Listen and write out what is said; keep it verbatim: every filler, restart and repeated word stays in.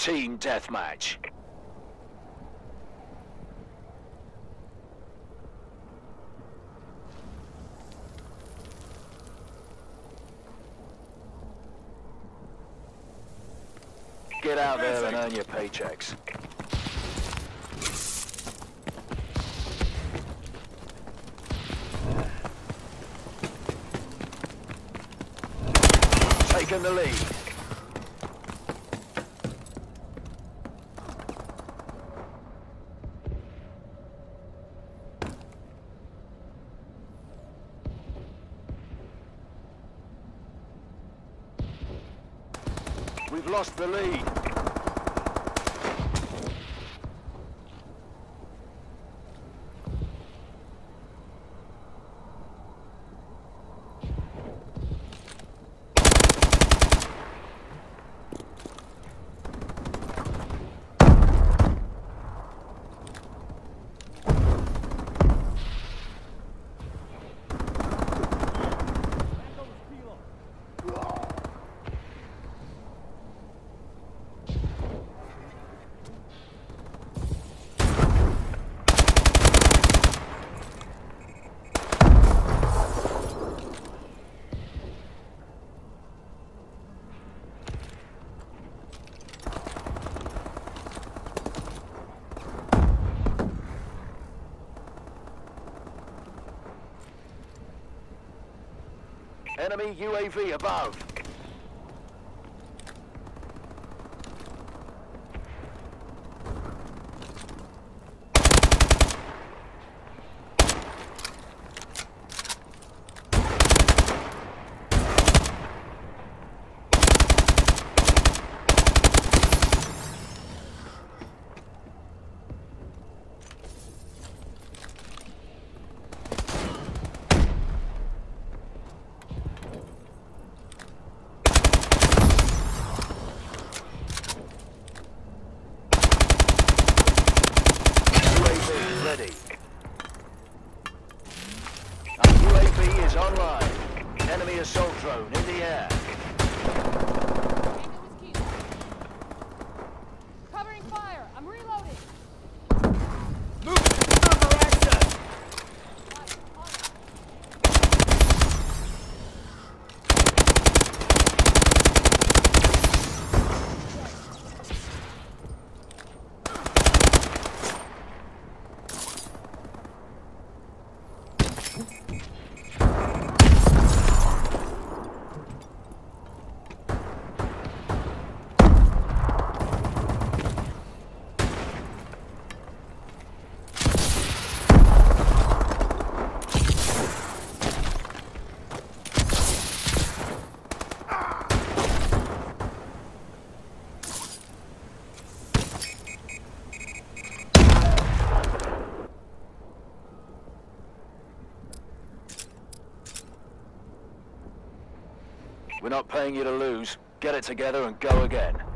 Team deathmatch. Get out there and earn your paychecks. Taking the lead. We've lost the lead. Enemy U A V above. Ready. Our U A V is online. Enemy assault drone in the air. Covering fire. I'm reloading. Move for access. We're not paying you to lose. Get it together and go again.